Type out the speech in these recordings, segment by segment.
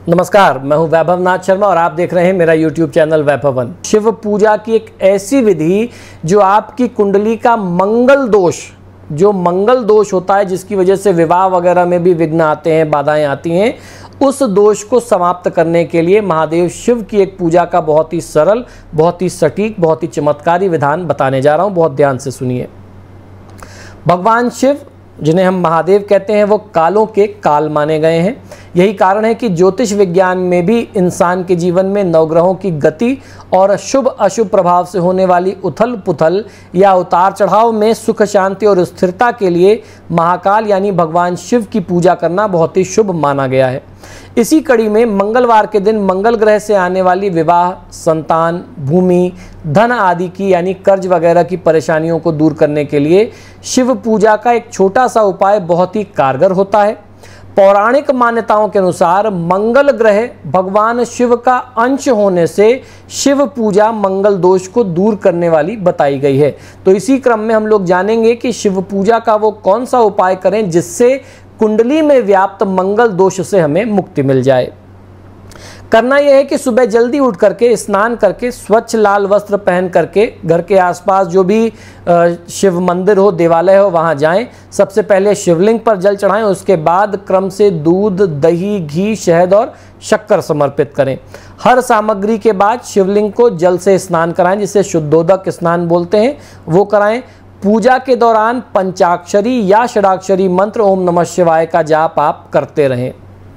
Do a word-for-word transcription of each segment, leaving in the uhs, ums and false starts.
नमस्कार, मैं हूं वैभव नाथ शर्मा और आप देख रहे हैं मेरा यूट्यूब चैनल वैभवन। शिव पूजा की एक ऐसी विधि जो आपकी कुंडली का मंगल दोष, जो मंगल दोष होता है जिसकी वजह से विवाह वगैरह में भी विघ्न आते हैं, बाधाएं आती हैं, उस दोष को समाप्त करने के लिए महादेव शिव की एक पूजा का बहुत ही सरल, बहुत ही सटीक, बहुत ही चमत्कारी विधान बताने जा रहा हूं। बहुत ध्यान से सुनिए। भगवान शिव, जिन्हें हम महादेव कहते हैं, वो कालों के काल माने गए हैं। यही कारण है कि ज्योतिष विज्ञान में भी इंसान के जीवन में नवग्रहों की गति और शुभ अशुभ प्रभाव से होने वाली उथल पुथल या उतार चढ़ाव में सुख शांति और स्थिरता के लिए महाकाल यानी भगवान शिव की पूजा करना बहुत ही शुभ माना गया है। इसी कड़ी में मंगलवार के दिन मंगल ग्रह से आने वाली विवाह, संतान, भूमि, धन आदि की यानी कर्ज वगैरह की परेशानियों को दूर करने के लिए शिव पूजा का एक छोटा सा उपाय बहुत ही कारगर होता है। पौराणिक मान्यताओं के अनुसार मंगल ग्रह भगवान शिव का अंश होने से शिव पूजा मंगल दोष को दूर करने वाली बताई गई है। तो इसी क्रम में हम लोग जानेंगे कि शिव पूजा का वो कौन सा उपाय करें जिससे कुंडली में व्याप्त मंगल दोष से हमें मुक्ति मिल जाए। करना यह है कि सुबह जल्दी उठ करके स्नान करके स्वच्छ लाल वस्त्र पहन करके घर के आसपास जो भी शिव मंदिर हो, देवालय हो, वहां जाएं। सबसे पहले शिवलिंग पर जल चढ़ाएं, उसके बाद क्रम से दूध, दही, घी, शहद और शक्कर समर्पित करें। हर सामग्री के बाद शिवलिंग को जल से स्नान कराएं, जिसे शुद्धोदक स्नान बोलते हैं, वो कराएं। पूजा के दौरान पंचाक्षरी या षडाक्षरी मंत्र ओम नमः शिवाय का जाप आप करते रहें।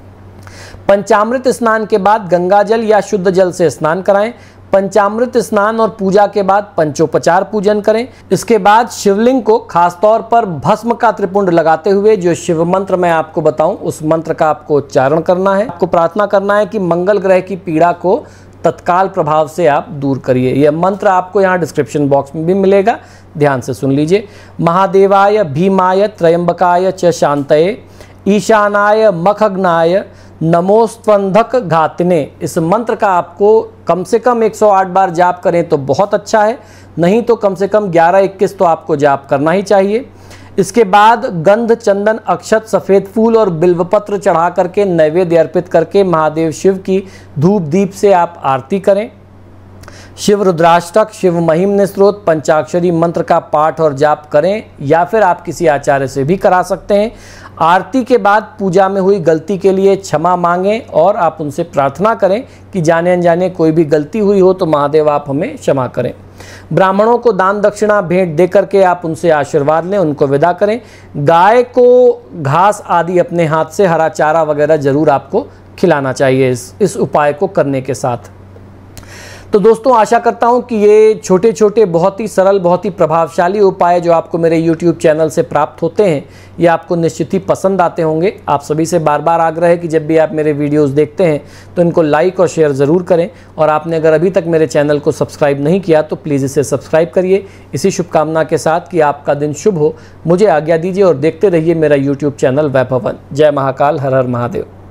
पंचामृत स्नान के बाद गंगा जल या शुद्ध जल से स्नान कराएं। पंचामृत स्नान और पूजा के बाद पंचोपचार पूजन करें। इसके बाद शिवलिंग को खासतौर पर भस्म का त्रिपुंड लगाते हुए जो शिव मंत्र मैं आपको बताऊं, उस मंत्र का आपको उच्चारण करना है। आपको प्रार्थना करना है कि मंगल ग्रह की पीड़ा को तत्काल प्रभाव से आप दूर करिए। यह मंत्र आपको यहाँ डिस्क्रिप्शन बॉक्स में भी मिलेगा, ध्यान से सुन लीजिए। महादेवाय भीमाय त्रयंबकाय च शांतये ईशानाय मखग्नाय नमोस्त्वंधक घातिने। इस मंत्र का आपको कम से कम एक सौ आठ बार जाप करें तो बहुत अच्छा है, नहीं तो कम से कम ग्यारह इक्कीस तो आपको जाप करना ही चाहिए। इसके बाद गंध, चंदन, अक्षत, सफ़ेद फूल और बिल्वपत्र चढ़ा करके नैवेद्य अर्पित करके महादेव शिव की धूप दीप से आप आरती करें। शिव रुद्राष्टक, शिव महिम्न स्तोत्र, पंचाक्षरी मंत्र का पाठ और जाप करें या फिर आप किसी आचार्य से भी करा सकते हैं। आरती के बाद पूजा में हुई गलती के लिए क्षमा मांगें और आप उनसे प्रार्थना करें कि जाने अनजाने कोई भी गलती हुई हो तो महादेव आप हमें क्षमा करें। ब्राह्मणों को दान दक्षिणा भेंट दे करके आप उनसे आशीर्वाद लें, उनको विदा करें। गाय को घास आदि अपने हाथ से, हरा चारा वगैरह जरूर आपको खिलाना चाहिए इस इस उपाय को करने के साथ। तो दोस्तों, आशा करता हूं कि ये छोटे छोटे बहुत ही सरल, बहुत ही प्रभावशाली उपाय जो आपको मेरे यूट्यूब चैनल से प्राप्त होते हैं, ये आपको निश्चित ही पसंद आते होंगे। आप सभी से बार बार आग्रह है कि जब भी आप मेरे वीडियोस देखते हैं तो इनको लाइक और शेयर ज़रूर करें। और आपने अगर अभी तक मेरे चैनल को सब्सक्राइब नहीं किया तो प्लीज़ इसे सब्सक्राइब करिए। इसी शुभकामना के साथ कि आपका दिन शुभ हो, मुझे आज्ञा दीजिए और देखते रहिए मेरा यूट्यूब चैनल वैभवन। जय महाकाल, हर हर महादेव।